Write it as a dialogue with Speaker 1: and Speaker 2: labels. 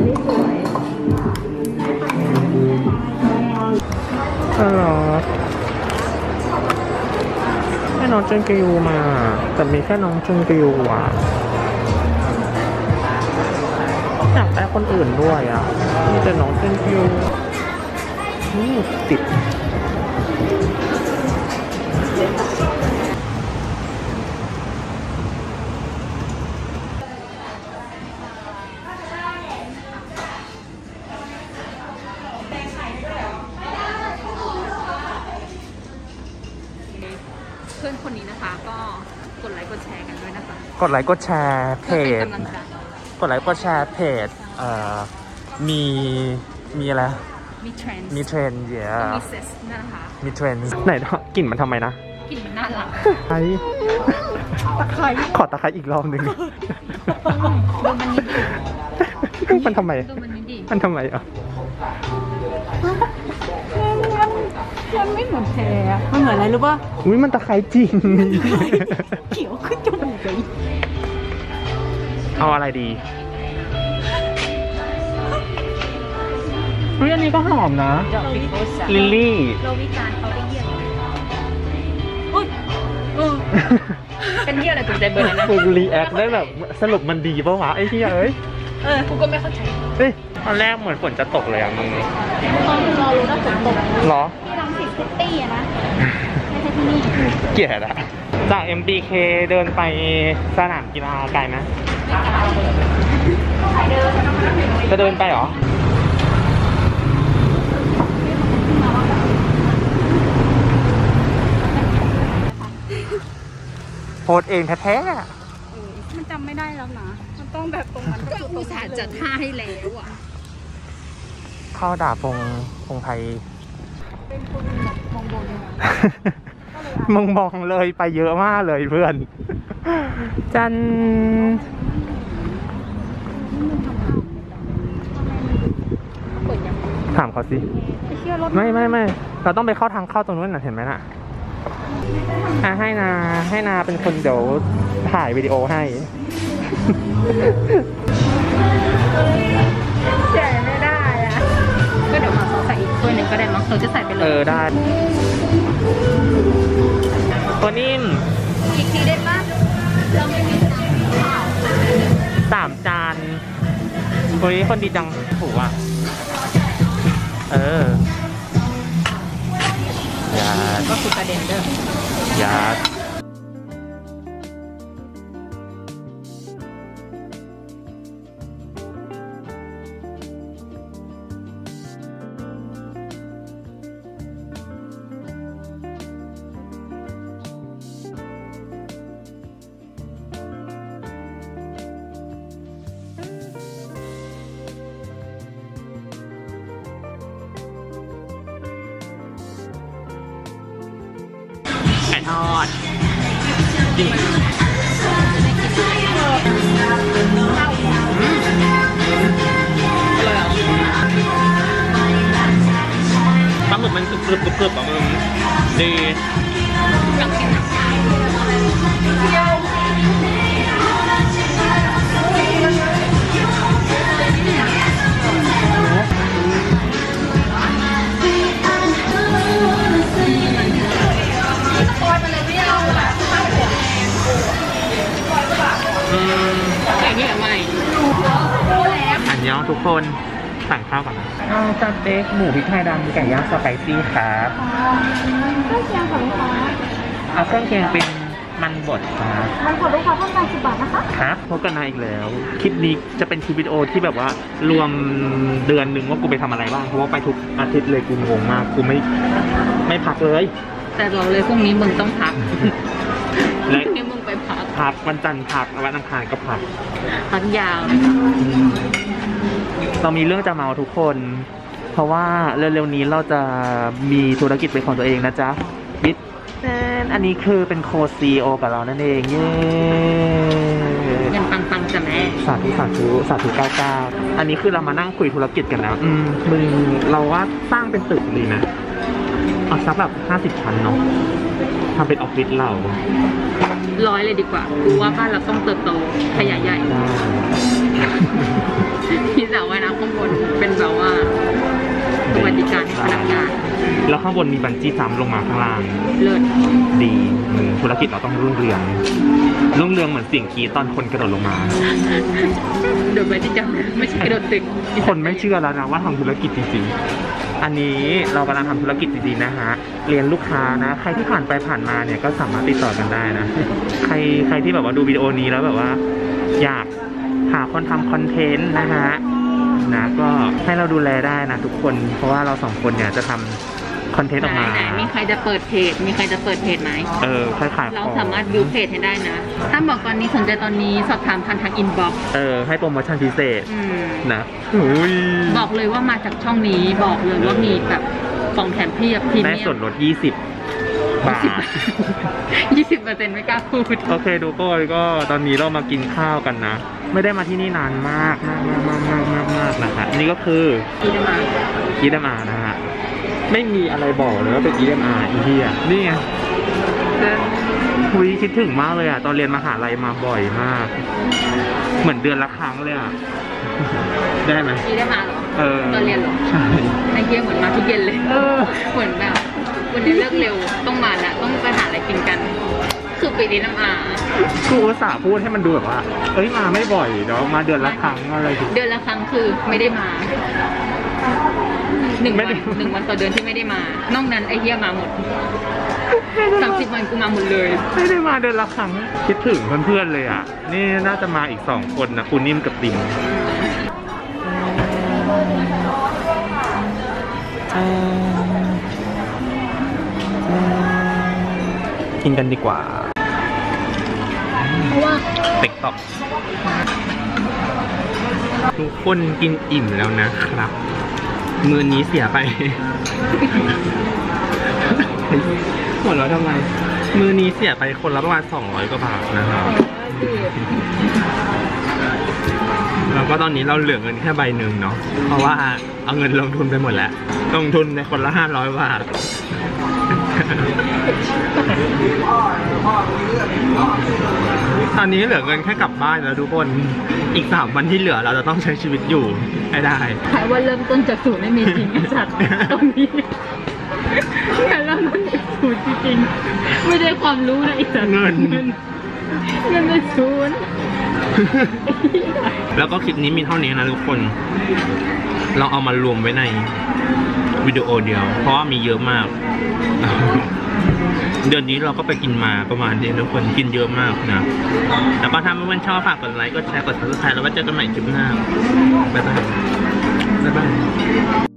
Speaker 1: นี่สวย
Speaker 2: อ๋อให้น้องจุนกิวมาแต่มีแค่น้องจุนกิวอ่ะอยากได้คนอื่นด้วยอ่ะมีแต่น้องจุนกิวติด
Speaker 3: เพื่อนคนนี้นะคะก็กดไลค์กดแชร์กันด้วยนะคะ
Speaker 2: กดไลค์กดแชร์เพจกดไลค์กดแชร์เพจมีอะไร
Speaker 3: มีเทรนด์
Speaker 2: เยอะ
Speaker 3: มีเซสนะคะ
Speaker 2: มีเทรนด์ไหนกลิ่นมันทำไมนะ
Speaker 3: กลิ่นมันน่ารัก
Speaker 2: ตะไคร้ขอตะไคร้อีกรอบหนึ่ง
Speaker 3: ดูมันนิดดิ
Speaker 2: มันทำไมมันทำไมอ่ะ
Speaker 3: มันไม่เหมือนแพรมันเหมือนอะไรรู้ป่ะ
Speaker 2: อุ้ยมันตะไคร้จริง
Speaker 3: เขียวขึ้นจมูกเลย
Speaker 2: เอาอะไรดีอุ้ยอันนี้ก็หอมนะลิลลี่
Speaker 3: โรวิจารเขาได้เยี่ยมเป็นเยี่ยอะไรถูกใจเบอร์นะ
Speaker 2: กูรีแอคได้แบบสรุปมันดีป่ะวะไอ้ที่
Speaker 3: กูก็ไม่เข้าใจ
Speaker 2: เฮ้ยตอนแรกเหมือนฝนจะตกเลยอ่ะมึง
Speaker 3: ตอนรอรู้นะฝนตก
Speaker 2: หรอ
Speaker 3: ที่รังสิตซิตี้นะไม่ใช่ที่นี่
Speaker 2: เกลียดอะจาก MBK เดินไปสนามกีฬาไกลไหมจะเดินไปหรอโพสเองแท้
Speaker 3: ๆมันจำไม่ได้แล้วนะมันต้องแบบตรงนั้นก็อุตส่าห์จัดท่าให้แล้วอ่ะ
Speaker 2: เข้าด่าพงไทย
Speaker 3: เป็นคนแบบ
Speaker 2: มองเลยไปเยอะมากเลยเพื่อนจันถามเขาสิไม่เราต้องไปเข้าทางเข้าตรงนู้นน่ะเห็นไหมน่ะให้นาเป็นคนเดี๋ยวถ่ายวิดีโอให้
Speaker 3: ใส่ไม่ได้อะก็เดี๋ยวมาเขาใส่อีกถ้วยนึงก็ได้มั้งเขาจะใส่ไปเลย
Speaker 2: ได้ตัวนิ่ม
Speaker 3: อีกทีได้ปะเราไม่มี
Speaker 2: 3 จานคนนี้คนดีจังถูกอ่ะ
Speaker 3: ก็คือประเด็นเด้
Speaker 2: อยาทอดจริงปลาหมึกมันกรึบอ่ะมึงดีอันยองทุกคนสั่งข้าวก่อนนะเอาสเต็กหมูพริกไทยดำไก่ย่างสไปซี่ครับ
Speaker 1: เครื่องเคียงของลูกค้า
Speaker 2: เอาเครื่องเคียงเป็นมันบดครับ
Speaker 1: มันบดลูกค้าต้องการ10 บาทนะคะ
Speaker 2: ครับพบกันอีกแล้วคลิปนี้จะเป็นคลิปวิดีโอที่แบบว่ารวมเดือนหนึ่งว่ากูไปทำอะไรบ้างเพราะว่าไปทุกอาทิตย์เลยกูงงมากกูไม่พักเลย
Speaker 3: แต่เราเลยพรุ่งนี้มึงต้องพักและนี่มึงไปพัก
Speaker 2: วันจันทร์พักวันอังคารก็พัก
Speaker 3: ยาว
Speaker 2: เรามีเรื่องจะเมาทุกคนเพราะว่าเร็วๆนี้เราจะมีธุรกิจเป็นของตัวเองนะจ๊ะบิทอันนี้คือเป็นโคซีโอกับเรานั่นเองเย้
Speaker 3: เงินปังๆจ้ะแม่
Speaker 2: สาธุ99อันนี้คือเรามานั่งคุยธุรกิจกันแล้วมึงเราว่าสร้างเป็นตึกเลยนะเอาสักแบบ50 ชั้นเนาะทำเป็นออฟฟิศเรา
Speaker 3: 100เลยดีกว่ากูว่าบ้านเราต้องเติบโตขยายใหญ่มีสระว่ายน้ำข้างบนเป็นแบบว่าสวัสดิการให้พนักงาน
Speaker 2: แล้วข้างบนมีบันจี้จัมป์ลงมาข้างล่าง
Speaker 3: เลิศ
Speaker 2: ดีธุรกิจเราต้องรุ่งเรืองเหมือนเสียงกรีดตอนคนกระโดดลงมา
Speaker 3: โดยที่จะไม่ใช่กระโดดตึก
Speaker 2: คนไม่เชื่อแล้วนะว่าทำธุรกิจจริงๆ อันนี้เรากำลังทำธุรกิจจริงๆนะฮะ เรียนลูกค้านะ ใครที่ผ่านไปผ่านมาเนี่ยก็สามารถติดต่อกันได้นะ ใครที่แบบว่าดูวิดีโอนี้แล้วแบบว่า อยากหาคนทำคอนเทนต์นะฮะนะก็ให้เราดูแลได้นะทุกคน เพราะว่าเราสองคนเนี่ยจะทำคอนเทนต์ออกมา
Speaker 3: ไหนมีใครจะเปิดเพจไหม
Speaker 2: ใครขายของ
Speaker 3: เราสามารถบิวเพจให้ได้นะ ถ้าบอกตอนนี้สนใจตอนนี้สอบถามผ่านทางอินบ็อกซ์
Speaker 2: ให้โปรโมชั่นพิเศษ นะ
Speaker 3: บอกเลยว่ามาจากช่องนี้บอกเลยว่ามีแบบกล่องแถมเพียบพรีเมียม
Speaker 2: ได้ส่วนลด20 บาท
Speaker 3: 20%ไม่กล้าพูด
Speaker 2: โอเคดูก็ตอนนี้เรามากินข้าวกันนะ ไม่ได้มาที่นี่นานมากนะคะนี่ก็คืออีเดมานะฮะไม่มีอะไรบอกเลยว่าเป็นอีเดมาอีเทียนี่ไงคุยคิดถึงมากเลยอ่ะตอนเรียนมหาลัยมาบ่อยมาก เหมือนเดือนละครั้งเลยอ่ะได้ไหม
Speaker 3: อีเดมาเหรอตอนเรียนเหรอใช่ไอเกียเหมือนมาทุกเย็นเลยเหมือนแบบวันนี้เลิกเร็วต้องมาละต้องไปหาอะไรกินกันคือไปดีน้ำ
Speaker 2: ครูภาษาพูดให้มันดูแบบว่ามาไม่บ่อยเนาะมาเดือนละครั้งอะไร
Speaker 3: เดือนละครั้งคือไม่ได้มา1 วันต่อเดือนที่ไม่ได้มานอกนั้นไอเฮียมาหมด30 วันกูมาหมดเลย
Speaker 2: ไม่ได้มาเดือนละครั้งคิดถึงเพื่อนๆเลยอ่ะนี่น่าจะมาอีก2 คนนะคุณนิ่มกับติมกินกันดีกว่าติ๊กต็อกทุกคนกินอิ่มแล้วนะครับมื้อนี้เสียไป หมดแล้วทำไมมื้อนี้เสียไปคนละประมาณ200 กว่าบาทนะครับแล้วก็ตอนนี้เราเหลือเงินแค่ใบหนึ่งเนาะเพราะว่าเอาเงินลงทุนไปหมดแล้วลงทุนในคนละ500 บาทตอนนี้เหลือเงินแค่กลับบ้านแล้วทุกคนอีก3 วันที่เหลือเราจะต้องใช้ชีวิตอยู่ให้ได้
Speaker 3: ใช่ว่าเริ่มต้นจากศูนย์ไม่มีจริงไอ้สัตว์ตรงนี้แต่เริ่มต้นจากศูนย์จริงๆไม่ได้ความรู้นะไอ้สัตว์เงินในศูนย์
Speaker 2: แล้วก็คลิปนี้มีเท่านี้นะทุกคนเราเอามารวมไว้ในวิดีโอเดียวเพราะว่ามีเยอะมากเดือนนี้เราก็ไปกินมาประมาณนี้ทุกคนกินเยอะมากนะแล้วก็ถ้าเพื่อนๆชอบฝากกดไลค์กดแชร์กด Subscribe แล้วไว้เจอกันใหม่คลิปหน้าบ๊ายบาย